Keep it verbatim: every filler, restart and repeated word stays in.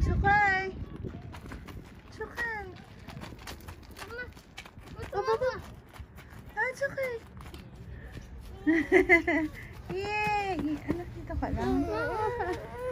It's okay. It's okay. Oh, Papa. No, it's okay. Yay! Anak, dito ka lang.